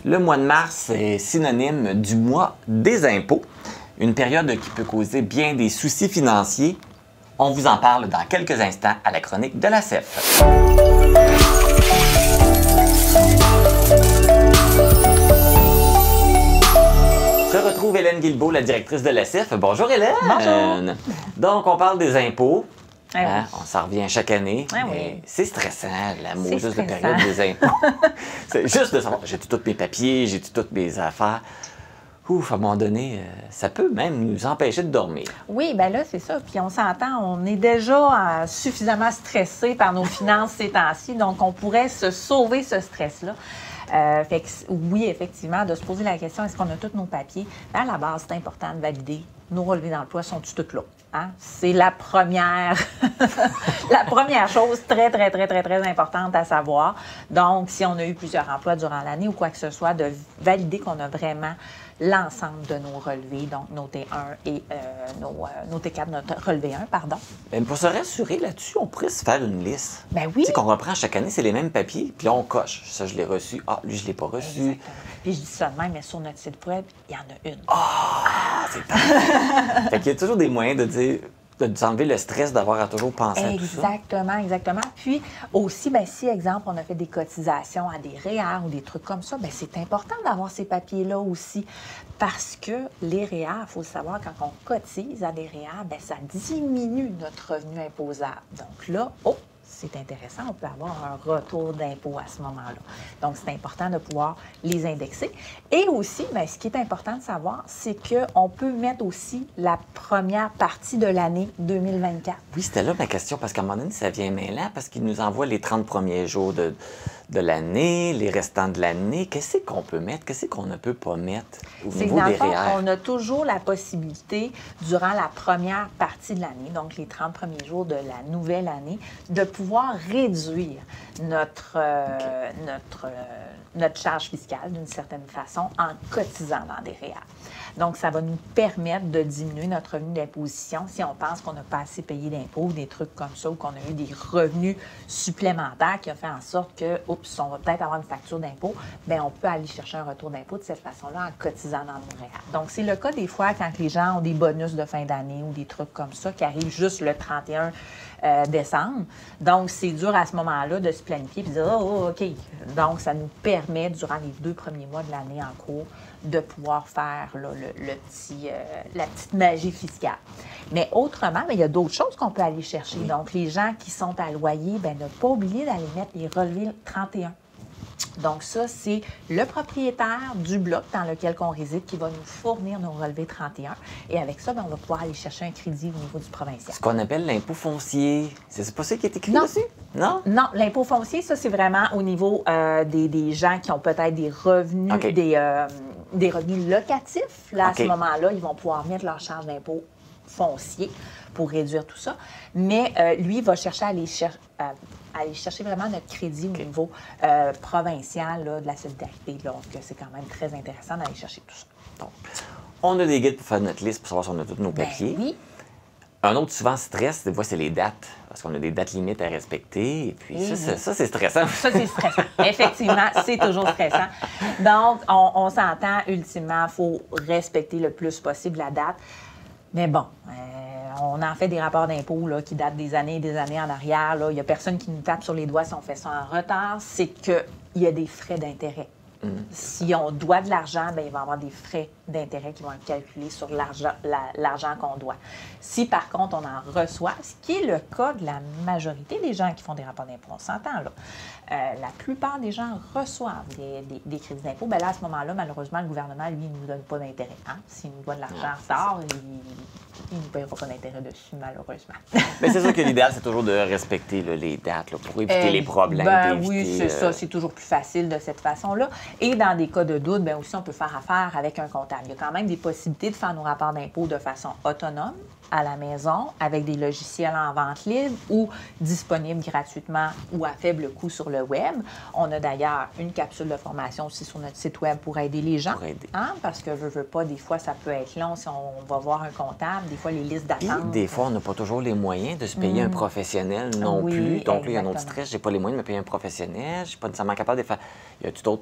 Le mois de mars est synonyme du mois des impôts, une période qui peut causer bien des soucis financiers. On vous en parle dans quelques instants à la chronique de la CEF. Je retrouve Hélène Guilbeault, la directrice de la CEF. Bonjour Hélène! Bonjour! Donc, on parle des impôts. Ah oui. Hein? On s'en revient chaque année. Ah oui. C'est stressant, l'amour C'est juste de stressant. période des impôts. C'est juste de savoir, j'ai tous mes papiers, j'ai toutes mes affaires. Ouf, à un moment donné, ça peut même nous empêcher de dormir. Oui, bien là, c'est ça. Puis on s'entend, on est déjà suffisamment stressé par nos finances ces temps-ci, donc on pourrait se sauver ce stress-là. Fait que, oui, effectivement, de se poser la question, est-ce qu'on a tous nos papiers? À la base, c'est important de valider. Nos relevés d'emploi sont-ils tous là? Hein? C'est la première, la première chose très importante à savoir. Donc, si on a eu plusieurs emplois durant l'année ou quoi que ce soit, de valider qu'on a vraiment l'ensemble de nos relevés, donc nos T1 et nos T4, notre relevé 1, pardon. Même pour se rassurer là-dessus, on pourrait se faire une liste. Ben oui. Tu sais, qu'on reprend chaque année, c'est les mêmes papiers, puis là, on coche. Ça, je l'ai reçu. Ah, lui, je l'ai pas reçu. Exactement. Puis je dis ça de même, mais sur notre site web, il y en a une. Ah, c'est parfait. Fait qu'il y a toujours des moyens de dire, de s'enlever le stress d'avoir à toujours penser à tout ça. Exactement. Puis aussi, ben, si, exemple, on a fait des cotisations à des REER ou des trucs comme ça, ben, c'est important d'avoir ces papiers-là aussi. Parce que les REER, il faut le savoir, quand on cotise à des REER, ben, ça diminue notre revenu imposable. Donc là, c'est intéressant, on peut avoir un retour d'impôt à ce moment-là. Donc, c'est important de pouvoir les indexer. Et aussi, bien, ce qui est important de savoir, c'est qu'on peut mettre aussi la première partie de l'année 2024. Oui, c'était là ma question, parce qu'à un moment donné, ça vient mêlant, parce qu'ils nous envoient les 30 premiers jours de l'année, les restants de l'année. Qu'est-ce qu'on peut mettre? Qu'est-ce qu'on ne peut pas mettre au niveau Dans des le fond, REER? on a toujours la possibilité, durant la première partie de l'année, donc les 30 premiers jours de la nouvelle année, de pouvoir réduire notre charge fiscale d'une certaine façon en cotisant dans des REER. Donc, ça va nous permettre de diminuer notre revenu d'imposition si on pense qu'on n'a pas assez payé d'impôts, des trucs comme ça, ou qu'on a eu des revenus supplémentaires qui ont fait en sorte que, oups, on va peut-être avoir une facture d'impôt, bien, on peut aller chercher un retour d'impôt de cette façon-là en cotisant dans nos REER. Donc, c'est le cas des fois quand les gens ont des bonus de fin d'année ou des trucs comme ça qui arrivent juste le 31 décembre. Donc, c'est dur à ce moment-là de se planifier et de dire, OK. Donc, ça nous permet, durant les 2 premiers mois de l'année en cours, de pouvoir faire là, la petite magie fiscale. Mais autrement, bien, il y a d'autres choses qu'on peut aller chercher. Donc, les gens qui sont à loyer, bien, ne pas oublier d'aller mettre les relevés 31. Donc, ça, c'est le propriétaire du bloc dans lequel on réside qui va nous fournir nos relevés 31. Et avec ça, bien, on va pouvoir aller chercher un crédit au niveau du provincial. Ce qu'on appelle l'impôt foncier. C'est pas ça qui est écrit Non. dessus? Non? Non, l'impôt foncier, ça, c'est vraiment au niveau des gens qui ont peut-être des revenus, OK. des revenus locatifs. Là, OK. à ce moment-là, ils vont pouvoir mettre leur charge d'impôt foncier pour réduire tout ça. Mais lui, il va chercher à aller chercher vraiment notre crédit au niveau provincial là, de la solidarité. Donc, c'est quand même très intéressant d'aller chercher tout ça. Donc, on a des guides pour faire notre liste, pour savoir si on a tous nos papiers. Ben oui. Un autre souvent stress, des fois, c'est les dates. Parce qu'on a des dates limites à respecter. Et puis, ça, c'est stressant. Ça, c'est stressant. Effectivement, c'est toujours stressant. Donc, on s'entend, ultimement, il faut respecter le plus possible la date. Mais bon, on en fait des rapports d'impôts là, qui datent des années et des années en arrière. Là. Il n'y a personne qui nous tape sur les doigts si on fait ça en retard. C'est qu'il y a des frais d'intérêt. Si on doit de l'argent, bien, il va y avoir des frais d'intérêt qui vont être calculés sur l'argent qu'on doit. Si, par contre, on en reçoit, ce qui est le cas de la majorité des gens qui font des rapports d'impôts, on s'entend là, la plupart des gens reçoivent des crédits d'impôt. Bien là, à ce moment-là, malheureusement, le gouvernement, lui, ne nous donne pas d'intérêt. Hein? S'il nous doit de l'argent en retard, il ne nous payera pas d'intérêt dessus, malheureusement. Mais c'est sûr que l'idéal, c'est toujours de respecter là, les dates là, pour éviter les problèmes. Ben éviter, oui, c'est ça. C'est toujours plus facile de cette façon-là. Et dans des cas de doute, bien aussi, on peut faire affaire avec un comptable. Il y a quand même des possibilités de faire nos rapports d'impôt de façon autonome, à la maison, avec des logiciels en vente libre ou disponibles gratuitement ou à faible coût sur le web. On a d'ailleurs une capsule de formation aussi sur notre site web pour aider les gens. Pour aider. Hein? Parce que, veux pas, des fois, ça peut être long si on va voir un comptable. Des fois, les listes Puis, d'attente. des fois, on n'a pas toujours les moyens de se payer un professionnel non Oui, plus. Donc, là, il y a un autre exactement. stress. J'ai pas les moyens de me payer un professionnel. Je suis pas nécessairement capable de faire. Y a-tu d'autres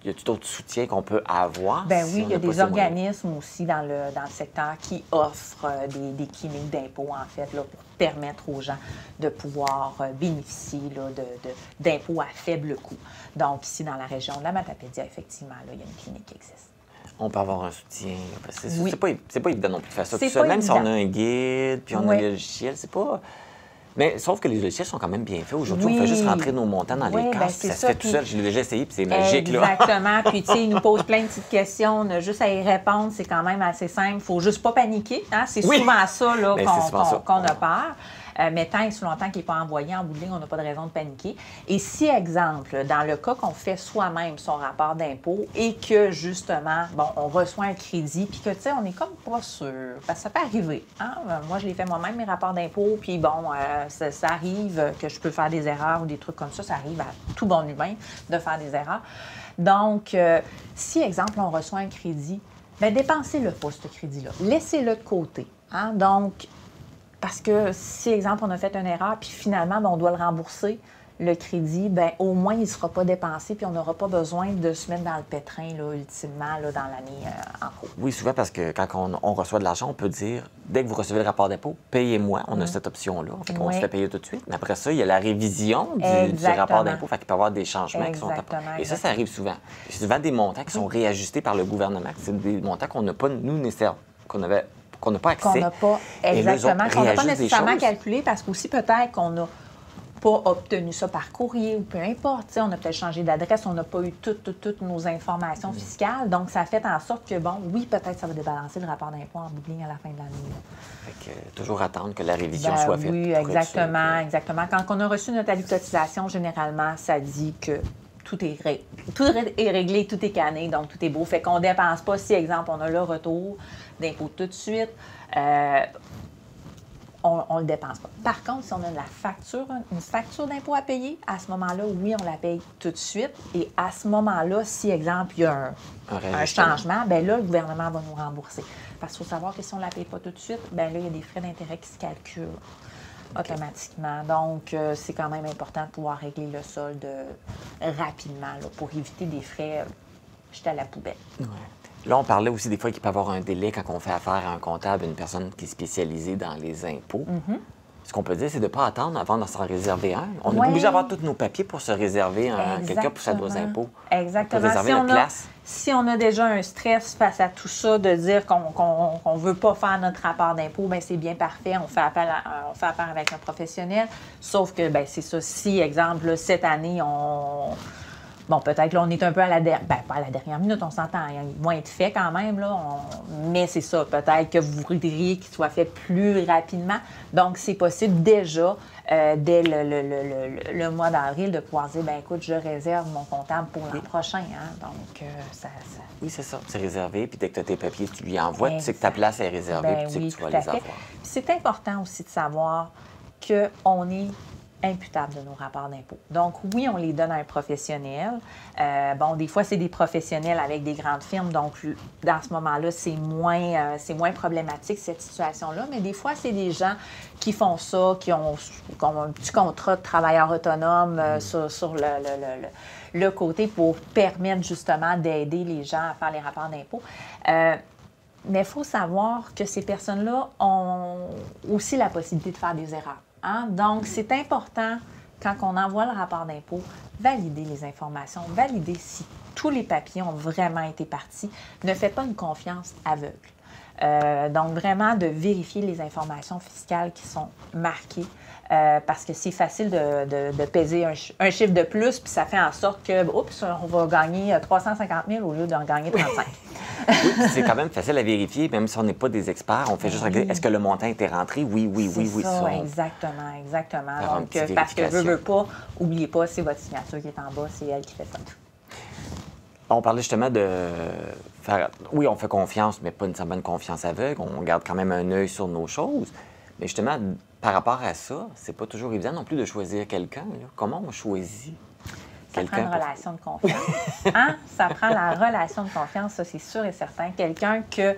y a-t-il d'autres soutiens qu'on peut avoir? Bien si oui, on il y a n'a pas des ces moyens? organismes aussi dans le secteur qui offrent des cliniques d'impôts, en fait, là, pour permettre aux gens de pouvoir bénéficier là, d'impôts à faible coût. Donc, ici, dans la région de la Matapédia, effectivement, là, il y a une clinique qui existe. On peut avoir un soutien. Là, parce que Oui. c'est pas évident non plus de faire ça C'est tout seul. pas Même si on évident. a un guide, puis on a Oui. les logiciels, c'est pas... Mais sauf que les logiciels sont quand même bien faits. Aujourd'hui, Oui. on fait juste rentrer nos montants dans Oui, les ben, cases, c'est puis ça se ça, fait tout puis- seul. J'ai déjà essayé, puis c'est magique, là. Exactement. Puis, tu sais, ils nous posent plein de petites questions. On a juste à y répondre. C'est quand même assez simple. Il ne faut juste pas paniquer. Hein? C'est Oui. souvent ça là, Ben, c'est souvent ça. qu'on a peur. Mais tant et si longtemps qu'il n'est pas envoyé en bout de ligne, on n'a pas de raison de paniquer. Et si, exemple, dans le cas qu'on fait soi-même son rapport d'impôt et que, justement, bon, on reçoit un crédit, puis que, tu sais, on est comme pas sûr, parce que ça peut arriver. Hein? Moi, je l'ai fait moi-même, mes rapports d'impôt, puis bon, ça arrive que je peux faire des erreurs ou des trucs comme ça arrive à tout bon humain de faire des erreurs. Donc, si, exemple, on reçoit un crédit, bien, dépensez-le pas, ce crédit-là. Laissez-le de côté. Hein? Donc, parce que si, exemple, on a fait une erreur, puis finalement, ben, on doit le rembourser, le crédit, bien, au moins, il ne sera pas dépensé, puis on n'aura pas besoin de se mettre dans le pétrin, là, ultimement, là, dans l'année en cours. Oui, souvent, parce que quand on reçoit de l'argent, on peut dire, dès que vous recevez le rapport d'impôt, payez-moi. On a cette option-là. Fait qu'on Oui. se fait payer tout de suite. Mais après ça, il y a la révision du Exactement. rapport d'impôt. Fait qu'il peut y avoir des changements qui sont Exactement, apportés. Et ça arrive souvent. C'est souvent des montants qui sont réajustés par le gouvernement. C'est des montants qu'on n'a pas, nous, nécessairement, qu'on n'a pas accès. Qu'on n'a pas, Et là, eux exactement, autres qu'on n'a pas réajustent des nécessairement choses. calculé, parce qu'aussi peut-être qu'on n'a pas obtenu ça par courrier ou peu importe. Tu sais, on a peut-être changé d'adresse, on n'a pas eu toutes nos informations fiscales. Donc, ça fait en sorte que, bon, oui, peut-être ça va débalancer le rapport d'impôt en bout de ligne à la fin de l'année. Là. Fait que, toujours attendre que la révision Ben soit faite. oui, pour être sûr exactement, que- exactement. Quand on a reçu notre avis de cotisation, généralement, ça dit que tout est réglé, tout est canné, donc tout est beau. Fait qu'on ne dépense pas. Si, exemple, on a le retour d'impôt tout de suite, on ne le dépense pas. Par contre, si on a une facture d'impôt à payer, à ce moment-là, oui, on la paye tout de suite. Et à ce moment-là, si, exemple, il y a un changement, bien là, le gouvernement va nous rembourser. Parce qu'il faut savoir que si on ne la paye pas tout de suite, bien là, il y a des frais d'intérêt qui se calculent automatiquement. Donc, c'est quand même important de pouvoir régler le solde rapidement là, pour éviter des frais jetés à la poubelle. Ouais. Là, on parlait aussi des fois qu'il peut y avoir un délai quand on fait affaire à un comptable, une personne qui est spécialisée dans les impôts. Ce qu'on peut dire, c'est de ne pas attendre avant de s'en réserver un. On est Ouais. obligé d'avoir tous nos papiers pour se réserver quelqu'un pour sa dose d'impôt. Exactement. On peut réserver notre place. Si on a déjà un stress face à tout ça, de dire qu'on ne veut pas faire notre rapport d'impôt, bien c'est bien parfait. On fait affaire avec un professionnel. Sauf que, bien c'est ça. Si, exemple, là, cette année, bon, peut-être là, on est un peu à la pas à la dernière minute, on s'entend. Hein, ils vont être faits quand même, là. Mais c'est ça, peut-être que vous voudriez qu'ils soient faits plus rapidement. Donc, c'est possible déjà, dès le mois d'avril, de pouvoir dire, bien écoute, je réserve mon comptable pour l'an prochain. Hein. Donc, ça... Oui, c'est ça. C'est réservé, puis dès que tu as tes papiers, tu lui envoies. Tu sais que ta place est réservée, Ben puis tu sais oui, que tu vas tout à les fait. avoir. Puis c'est important aussi de savoir qu'on est imputable de nos rapports d'impôt. Donc, oui, on les donne à un professionnel. Bon, des fois, c'est des professionnels avec des grandes firmes, donc dans ce moment-là, c'est moins problématique, cette situation-là. Mais des fois, c'est des gens qui font ça, qui ont un petit contrat de travailleur autonome sur le côté pour permettre justement d'aider les gens à faire les rapports d'impôt. Mais il faut savoir que ces personnes-là ont aussi la possibilité de faire des erreurs. Hein? Donc, c'est important, quand on envoie le rapport d'impôt, valider les informations, valider si tous les papiers ont vraiment été partis. Ne faites pas une confiance aveugle. Donc, vraiment de vérifier les informations fiscales qui sont marquées. Parce que c'est facile de peser un chiffre de plus, puis ça fait en sorte que, oups, on va gagner 350 000 au lieu d'en gagner 35. Oui, c'est quand même facile à vérifier, même si on n'est pas des experts. On fait juste regarder, est-ce que le montant a été rentré? Oui. C'est ça, ça, exactement. Faire une Donc, petite parce que vérification. veux pas, oubliez pas, c'est votre signature qui est en bas, c'est elle qui fait ça. On parlait justement de faire... Oui, on fait confiance, mais pas nécessairement une confiance aveugle. On garde quand même un œil sur nos choses. Mais justement, par rapport à ça, c'est pas toujours évident non plus de choisir quelqu'un. Là. Comment on choisit Ça prend quelqu'un? une relation de confiance. Hein? Ça prend la relation de confiance, ça, c'est sûr et certain. Quelqu'un que,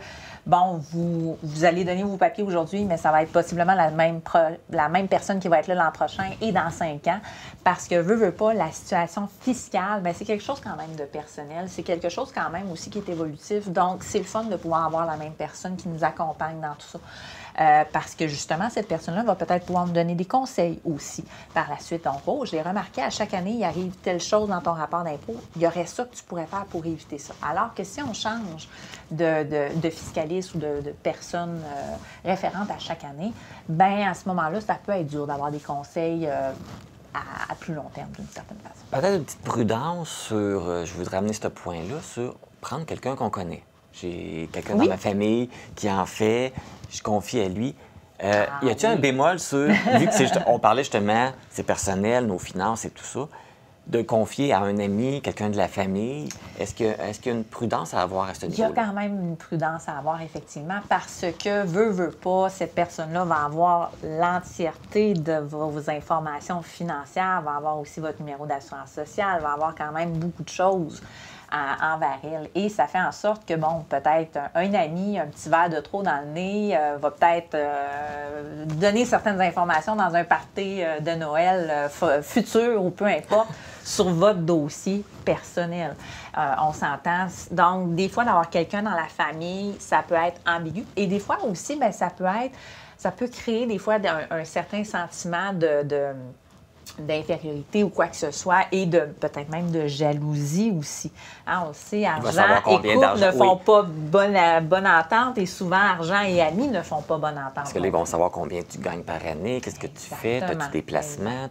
bon, vous allez donner vos papiers aujourd'hui, mais ça va être possiblement la même personne qui va être là l'an prochain et dans 5 ans, parce que veut pas, la situation fiscale, bien, c'est quelque chose quand même de personnel, c'est quelque chose quand même aussi qui est évolutif, donc c'est le fun de pouvoir avoir la même personne qui nous accompagne dans tout ça. Parce que justement, cette personne-là va peut-être pouvoir nous donner des conseils aussi par la suite. Donc, oh, j'ai remarqué, à chaque année, il arrive telle chose dans ton rapport d'impôt, il y aurait ça que tu pourrais faire pour éviter ça. Alors que si on change de fiscaliste ou de personne référente à chaque année, bien, à ce moment-là, ça peut être dur d'avoir des conseils à plus long terme, d'une certaine façon. Peut-être une petite prudence sur, je voudrais amener ce point-là, sur prendre quelqu'un qu'on connaît. J'ai quelqu'un dans ma famille qui en fait, je confie à lui. Y a-t-il un bémol sur, vu que on parlait justement, c'est personnel, nos finances et tout ça, de confier à un ami, quelqu'un de la famille, est-ce qu'il y a une prudence à avoir à ce niveau-là? Il y a quand même une prudence à avoir, effectivement, parce que, veut pas, cette personne-là va avoir l'entièreté de vos informations financières, va avoir aussi votre numéro d'assurance sociale, va avoir quand même beaucoup de choses envers elle. Et ça fait en sorte que, bon, peut-être un ami, un petit verre de trop dans le nez, va peut-être donner certaines informations dans un party de Noël futur ou peu importe, sur votre dossier personnel. On s'entend. Donc, des fois, d'avoir quelqu'un dans la famille, ça peut être ambigu. Et des fois aussi, bien, ça peut créer des fois un certain sentiment d'infériorité ou quoi que ce soit, et peut-être même de jalousie aussi. Hein, on sait, argent et couple ne font pas bonne entente, et souvent, argent et amis ne font pas bonne entente. Parce que là, ils vont savoir combien tu gagnes par année, qu'est-ce que tu fais, as-tu des placements,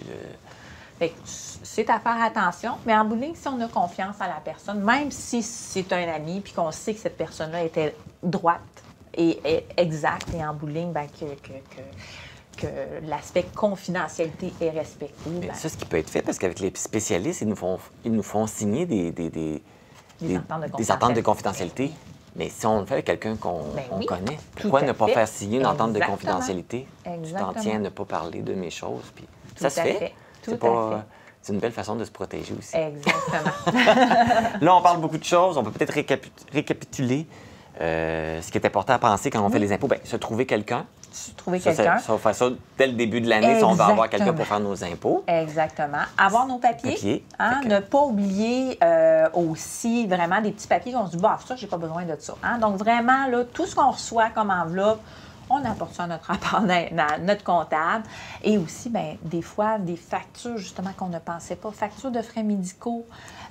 c'est à faire attention, mais en bout de ligne, si on a confiance en la personne, même si c'est un ami, puis qu'on sait que cette personne-là était droite et exacte, et en bout de ligne, bien, que l'aspect confidentialité est respecté. Bien, ça, ce qui peut être fait, parce qu'avec les spécialistes, ils nous font signer des ententes de confidentialité. Mais si on le fait avec quelqu'un qu'on connaît, pourquoi ne pas faire signer une entente de confidentialité? Tu t'en tiens à ne pas parler de mes choses. Puis ça se fait. C'est une belle façon de se protéger aussi. Exactement. Là, on parle beaucoup de choses. On peut peut-être récapituler ce qui est important à penser quand on fait les impôts. Bien, se trouver quelqu'un. Quelqu'un. Ça, on va faire ça dès le début de l'année si on va avoir quelqu'un pour faire nos impôts. Exactement. Avoir nos papiers. Hein, ne pas oublier aussi vraiment des petits papiers qu'on se dit, bah, ça, j'ai pas besoin de ça. Hein? Donc, vraiment, là, tout ce qu'on reçoit comme enveloppe, on apporte ça à notre rapport, notre comptable. Et aussi, bien, des fois, des factures, justement, qu'on ne pensait pas. Factures de frais médicaux,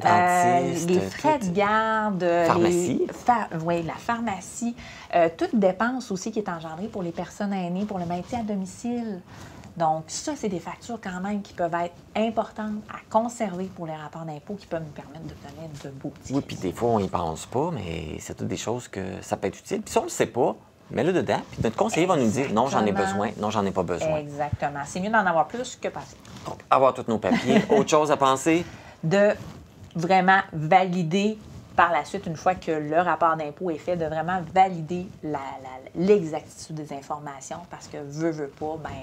les frais de garde. Pharmacie. Oui, la pharmacie. Toute dépense aussi qui est engendrée pour les personnes aînées, pour le maintien à domicile. Donc, ça, c'est des factures quand même qui peuvent être importantes à conserver pour les rapports d'impôts, qui peuvent nous permettre d'obtenir de beaux tickets. Oui, puis des fois, on n'y pense pas, mais c'est toutes des choses que ça peut être utile. Puis si on ne le sait pas, mets-le dedans, puis notre conseiller va nous dire non, j'en ai besoin, non, j'en ai pas besoin. Exactement. C'est mieux d'en avoir plus que pas assez. Donc, avoir tous nos papiers. Autre chose à penser? De vraiment valider par la suite, une fois que le rapport d'impôt est fait, de vraiment valider l'exactitude des informations, parce que veut pas, bien,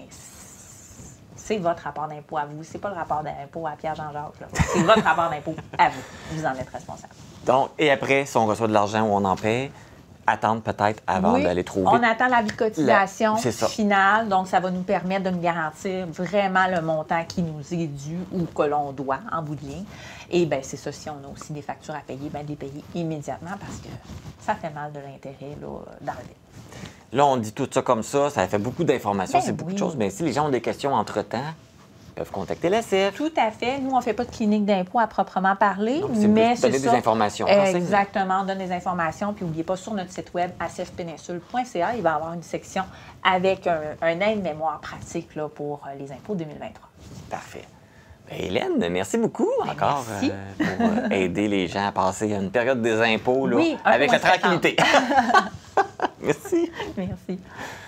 c'est votre rapport d'impôt à vous. C'est pas le rapport d'impôt à Pierre-Jean-Jacques. C'est votre rapport d'impôt à vous. Vous en êtes responsable. Donc, et après, si on reçoit de l'argent ou on en paie, attendre peut-être avant d'aller trop vite. On attend l'avis de cotisation finale, donc ça va nous permettre de nous garantir vraiment le montant qui nous est dû ou que l'on doit en bout de ligne. Et bien, c'est ça, si on a aussi des factures à payer, bien, les payer immédiatement, parce que ça fait mal de l'intérêt là, dans le vide. Là, on dit tout ça comme ça fait beaucoup d'informations, c'est beaucoup de choses, mais si les gens ont des questions entre-temps, ils peuvent contacter la CIF. Tout à fait. Nous, on ne fait pas de clinique d'impôt à proprement parler, donc, mais c'est donner des informations. Exactement, on donne des informations. Puis, n'oubliez pas, sur notre site web, acfpeninsule.ca, il va y avoir une section avec un aide-mémoire pratique là, pour les impôts 2023. Parfait. Bien, Hélène, merci beaucoup encore pour aider les gens à passer une période des impôts là, avec la tranquillité. Merci. Merci.